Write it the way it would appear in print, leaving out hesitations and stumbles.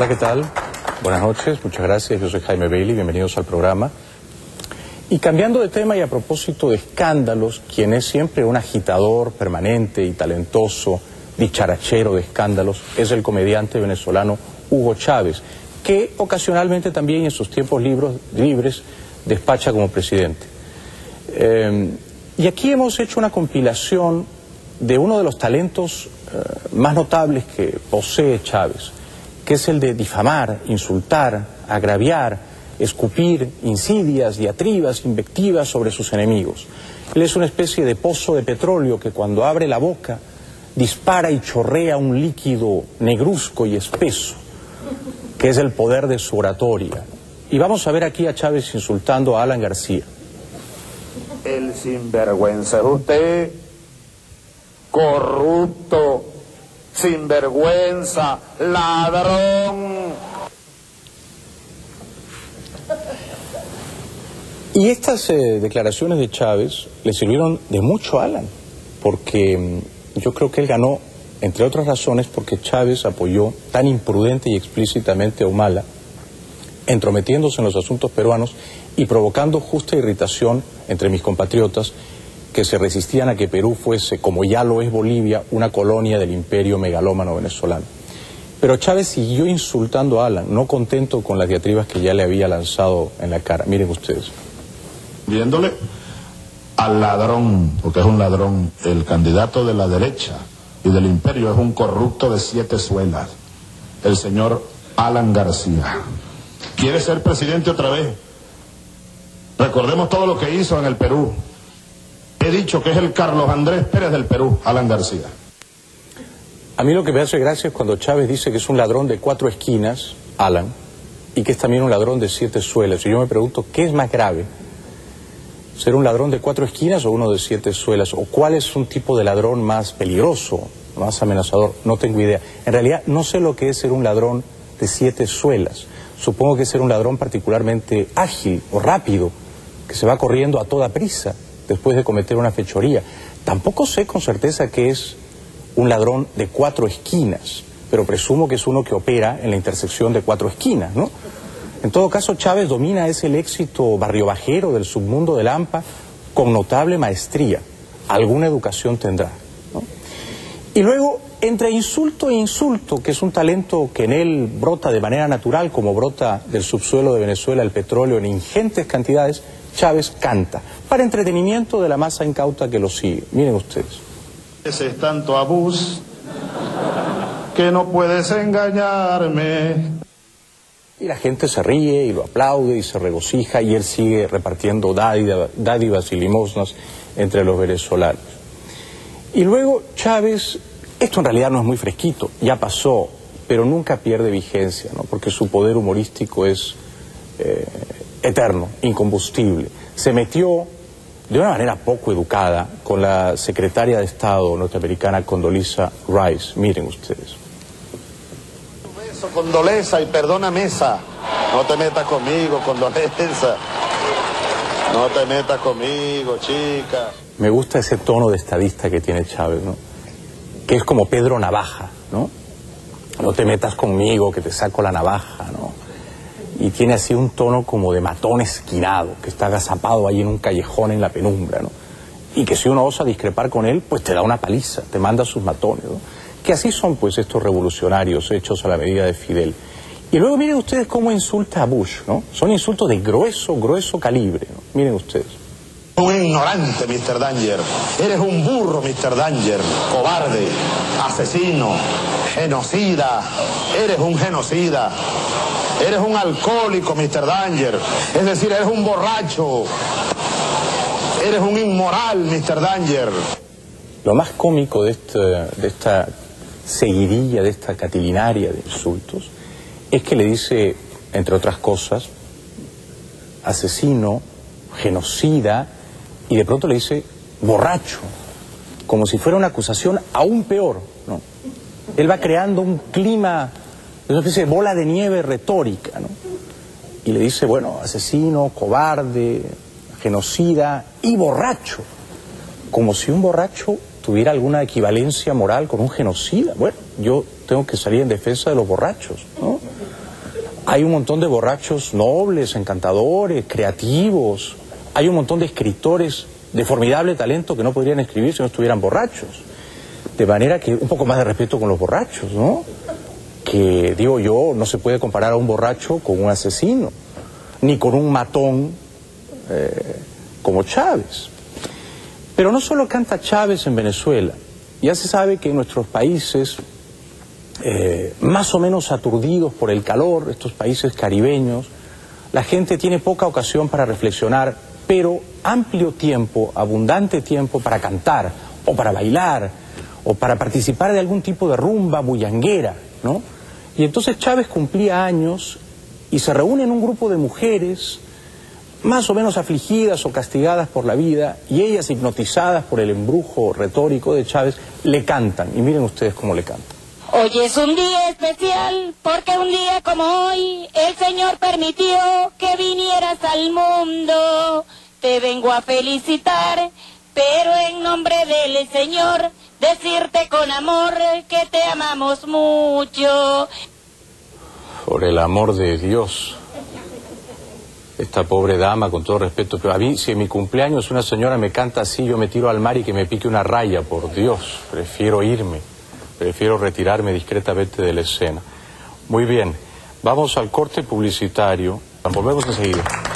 ¿qué tal? Buenas noches, muchas gracias. Yo soy Jaime Bailey, bienvenidos al programa. Y cambiando de tema y a propósito de escándalos, quien es siempre un agitador permanente y talentoso, dicharachero de escándalos, es el comediante venezolano Hugo Chávez, que ocasionalmente también en sus tiempos libres despacha como presidente. Y aquí hemos hecho una compilación de uno de los talentos más notables que posee Chávez, que es el de difamar, insultar, agraviar, escupir insidias, diatribas, invectivas sobre sus enemigos. Él es una especie de pozo de petróleo que cuando abre la boca dispara y chorrea un líquido negruzco y espeso, que es el poder de su oratoria. Y vamos a ver aquí a Chávez insultando a Alan García. El sinvergüenza es usted, corrupto, sinvergüenza, ladrón. Y estas declaraciones de Chávez le sirvieron de mucho a Alan, porque yo creo que él ganó, entre otras razones, porque Chávez apoyó tan imprudente y explícitamente a Humala, entrometiéndose en los asuntos peruanos y provocando justa irritación entre mis compatriotas que se resistían a que Perú fuese, como ya lo es Bolivia, una colonia del imperio megalómano venezolano. Pero Chávez siguió insultando a Alan, no contento con las diatribas que ya le había lanzado en la cara. Miren ustedes. Viéndole al ladrón, porque es un ladrón, el candidato de la derecha y del imperio es un corrupto de 7 suelas, el señor Alan García. ¿Quiere ser presidente otra vez? Recordemos todo lo que hizo en el Perú. He dicho que es el Carlos Andrés Pérez del Perú, Alan García. A mí lo que me hace gracia es cuando Chávez dice que es un ladrón de 4 esquinas, Alan, y que es también un ladrón de 7 suelas. Y yo me pregunto, ¿qué es más grave? ¿Ser un ladrón de 4 esquinas o uno de 7 suelas? ¿O cuál es un tipo de ladrón más peligroso, más amenazador? No tengo idea. En realidad no sé lo que es ser un ladrón de 7 suelas. Supongo que es ser un ladrón particularmente ágil o rápido, que se va corriendo a toda prisa después de cometer una fechoría. Tampoco sé con certeza que es un ladrón de 4 esquinas, pero presumo que es uno que opera en la intersección de 4 esquinas, ¿no? En todo caso, Chávez domina ese léxico barriobajero del submundo del AMPA con notable maestría. Alguna educación tendrá, ¿no? Y luego, entre insulto e insulto, que es un talento que en él brota de manera natural, como brota del subsuelo de Venezuela el petróleo en ingentes cantidades, Chávez canta, para entretenimiento de la masa incauta que lo sigue. Miren ustedes. Ese es tanto abuso que no puedes engañarme. Y la gente se ríe y lo aplaude y se regocija y él sigue repartiendo dádivas y limosnas entre los venezolanos. Y luego Chávez, esto en realidad no es muy fresquito, ya pasó, pero nunca pierde vigencia, ¿no? Porque su poder humorístico es eterno, incombustible. Se metió de una manera poco educada con la secretaria de Estado norteamericana Condoleezza Rice. Miren ustedes. Condoleezza y perdona mesa. No te metas conmigo, Condoleezza. No te metas conmigo, chica. Me gusta ese tono de estadista que tiene Chávez, ¿no? Que es como Pedro Navaja, ¿no? No te metas conmigo, que te saco la navaja, ¿no? Y tiene así un tono como de matón esquinado, que está agazapado ahí en un callejón en la penumbra, ¿no? Y que si uno osa discrepar con él, pues te da una paliza, te manda a sus matones, ¿no? Que así son pues estos revolucionarios hechos a la medida de Fidel. Y luego miren ustedes cómo insulta a Bush, ¿no? Son insultos de grueso calibre, ¿no? Miren ustedes. Un ignorante, Mr. Danger. Eres un burro, Mr. Danger. Cobarde, asesino, genocida. Eres un genocida. Eres un alcohólico, Mr. Danger. Es decir, eres un borracho. Eres un inmoral, Mr. Danger. Lo más cómico de esta seguidilla, de esta catilinaria de insultos, es que le dice, entre otras cosas, asesino, genocida, y de pronto le dice borracho, como si fuera una acusación aún peor, ¿no? Él va creando un clima, una especie de bola de nieve retórica, ¿no? Y le dice, bueno, asesino, cobarde, genocida y borracho, como si un borracho tuviera alguna equivalencia moral con un genocida. Bueno, yo tengo que salir en defensa de los borrachos, ¿no? Hay un montón de borrachos nobles, encantadores, creativos. Hay un montón de escritores de formidable talento que no podrían escribir si no estuvieran borrachos. De manera que un poco más de respeto con los borrachos, ¿no? Que, digo yo, no se puede comparar a un borracho con un asesino, ni con un matón como Chávez. Pero no solo canta Chávez en Venezuela. Ya se sabe que en nuestros países, más o menos aturdidos por el calor, estos países caribeños, la gente tiene poca ocasión para reflexionar, pero amplio tiempo, abundante tiempo para cantar, o para bailar, o para participar de algún tipo de rumba bullanguera, ¿no? Y entonces Chávez cumplía años y se reúne en un grupo de mujeres más o menos afligidas o castigadas por la vida, y ellas, hipnotizadas por el embrujo retórico de Chávez, le cantan. Y miren ustedes cómo le cantan. Hoy es un día especial, porque un día como hoy, el Señor permitió que vinieras al mundo. Te vengo a felicitar, pero en nombre del Señor, decirte con amor que te amamos mucho. Por el amor de Dios. Esta pobre dama, con todo respeto, pero a mí, si en mi cumpleaños una señora me canta así, yo me tiro al mar y que me pique una raya, por Dios. Prefiero irme, prefiero retirarme discretamente de la escena. Muy bien, vamos al corte publicitario. Volvemos enseguida.